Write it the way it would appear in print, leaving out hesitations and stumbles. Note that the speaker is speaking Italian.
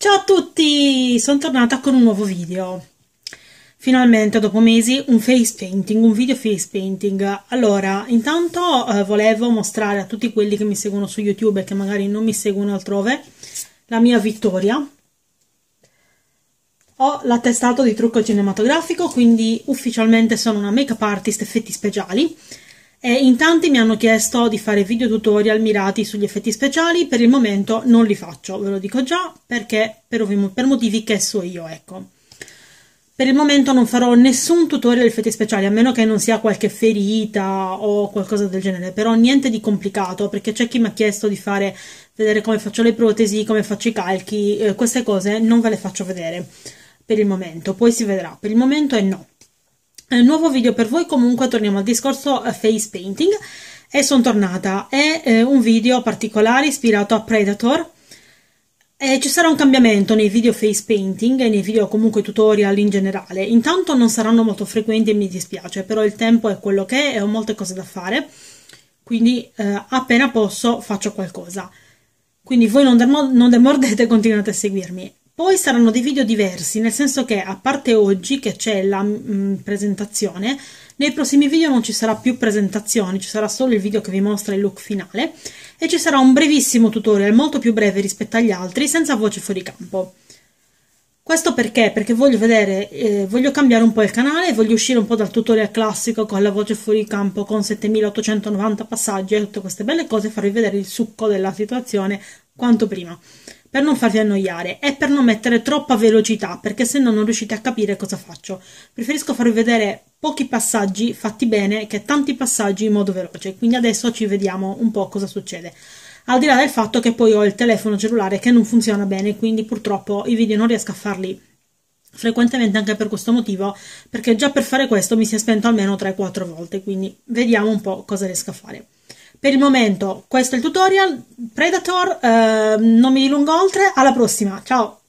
Ciao a tutti, sono tornata con un nuovo video. Finalmente, dopo mesi, un face painting, un video face painting. Allora, intanto volevo mostrare a tutti quelli che mi seguono su YouTube e che magari non mi seguono altrove la mia vittoria. Ho l'attestato di trucco cinematografico, quindi ufficialmente sono una make-up artist effetti speciali. E in tanti mi hanno chiesto di fare video tutorial mirati sugli effetti speciali. Per il momento non li faccio, ve lo dico già, perché per motivi che so io, ecco. Per il momento non farò nessun tutorial effetti speciali, a meno che non sia qualche ferita o qualcosa del genere, però niente di complicato, perché c'è chi mi ha chiesto di vedere come faccio le protesi, come faccio i calchi, queste cose non ve le faccio vedere per il momento, poi si vedrà. Per il momento è no. Nuovo video per voi. Comunque torniamo al discorso face painting e sono tornata. È un video particolare ispirato a Predator e ci sarà un cambiamento nei video face painting e nei video comunque tutorial in generale. Intanto non saranno molto frequenti e mi dispiace, però il tempo è quello che è e ho molte cose da fare, quindi appena posso faccio qualcosa. Quindi voi non demordete, continuate a seguirmi. Poi saranno dei video diversi, nel senso che a parte oggi che c'è la presentazione, nei prossimi video non ci sarà più presentazione, ci sarà solo il video che vi mostra il look finale e ci sarà un brevissimo tutorial, molto più breve rispetto agli altri, senza voce fuori campo. Questo perché? Perché voglio voglio cambiare un po' il canale, voglio uscire un po' dal tutorial classico con la voce fuori campo, con 7890 passaggi e tutte queste belle cose, farvi vedere il succo della situazione quanto prima, per non farvi annoiare e per non mettere troppa velocità, perché se no non riuscite a capire cosa faccio. Preferisco farvi vedere pochi passaggi fatti bene che tanti passaggi in modo veloce, quindi adesso ci vediamo un po' cosa succede. Al di là del fatto che poi ho il telefono cellulare che non funziona bene, quindi purtroppo i video non riesco a farli frequentemente anche per questo motivo, perché già per fare questo mi si è spento almeno 3-4 volte, quindi vediamo un po' cosa riesco a fare. Per il momento questo è il tutorial Predator, non mi dilungo oltre, alla prossima, ciao!